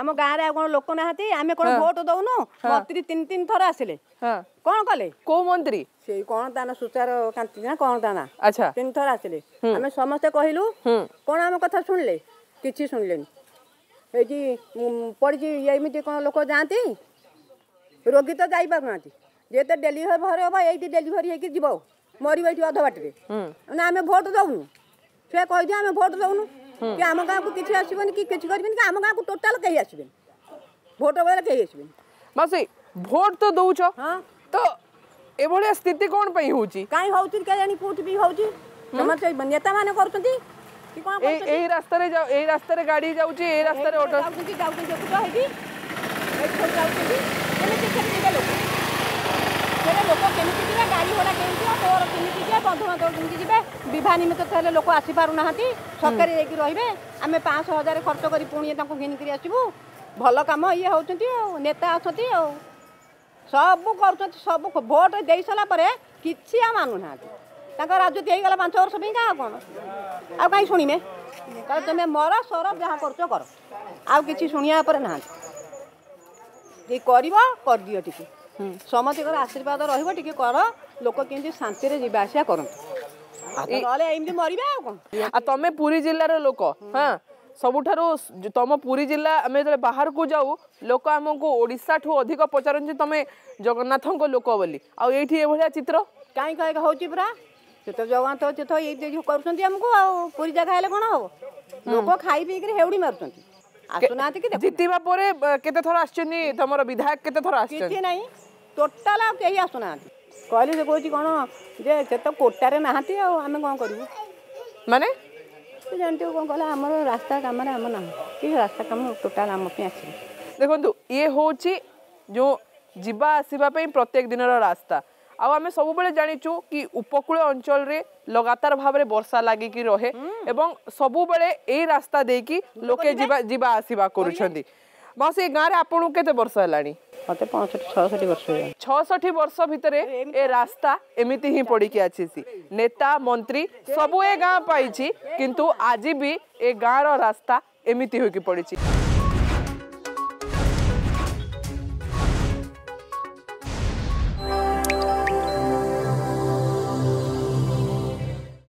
आम गाँव में कौन लोक ना आम कौन भोट दौनु मंत्री 3 थर आसिले कौन कले को मंत्री से कौन ताना सुचार कांति ना कौन ताना अच्छा 3 थर आसिले आम समस्ते कहलु कौन आम कथा शुणिले किसी शुणिले पड़ी एमती कौन लोक जाती रोगी तो जाई पार जे तो डेलीभरी हम ये डेलीभरी होगी जीव मर अध बाटे आम भोट दौनु से कही आम भोट दौनु कि आम गाँव को किसी आसबन कि कर आम गाँव को टोटाल कहीं आसबे भोट बेले कहीं आसबे मासी भोट तो दौच तो एभलिया स्थिति कौन पई होची काई होची के जानी कोठ भी होची समझ नेता माने करछंती कि कोन करछंती एई रास्ता रे जाओ एई रास्ता रे गाड़ी जाउची एई रास्ता रे ऑटो जाउची देखु तो हेडी ए छोड़ जाउची केमिति केमिति लोक केरे लोक केमिति जिवे गाड़ी घोड़ा केमिति तोर केमिति जे बंधु बांधव केमिति जिवे विवाह निमित्त थले लोक आसी पारु नाहंती सरकारी रेकी रहिबे आमे 5,000 खर्च करी पुणी तांको घिन करी आसीबू भल काम ये होचंती नेता आछंती सब कर सब भोट दे सारा पर किसी आ मानु ना राजनीति हो गला 5 वर्ष क्या कौन आ कहीं शुणे तुम्हें मर सर जहाँ कर आ कि शुणा ना कर दियो टी समस्त आशीर्वाद रे कर लोक केमती शांति जावासिया कर मरवा आ तमे पुरी जिल्लार लोक हाँ सबुठारु तुम पुरी जिला आम जो बाहर को जाऊ लोक आमको ओडिशा ठू अधिक पचारन तमे जगन्नाथ लोक बोली आइया चित्र कहीं कहीं हो पूरा से तो जगन्नाथ तीर्थ ये करमको पूरी जगह हेल्ले कौन हम लोक खाई पीक हेउड़ी मार्च आसुना जीतवा केते थर आछनी तुम विधायक केते थर आछनी नहीं टोटाल कहीं आसुना कहली से कहूँ कौन जे से तो कोटारे नहांती आम कौन करूँ माने जानते कौन कहला आम रास्ता कम आम ना कि रास्ता कम टोटाल आम आस देखो ये हूँ जो जीवा आसवा प्रत्येक दिन रास्ता आम सब जाचु कि उपकूल अंचल रे लगातार भाव में वर्षा लगिक रहे एवं सबु यही रास्ता देकी लोके जीवा आसवा करुछंती से गाँव में आपन केते वर्ष है मत 65 वर्ष 66 वर्ष भितर ए रास्ता एमिति ही पड़ी कि अच्छी नेता मंत्री सबू ए गाँव पाई किंतु आज भी ए गाँव रास्ता एमिति होकी पड़ी।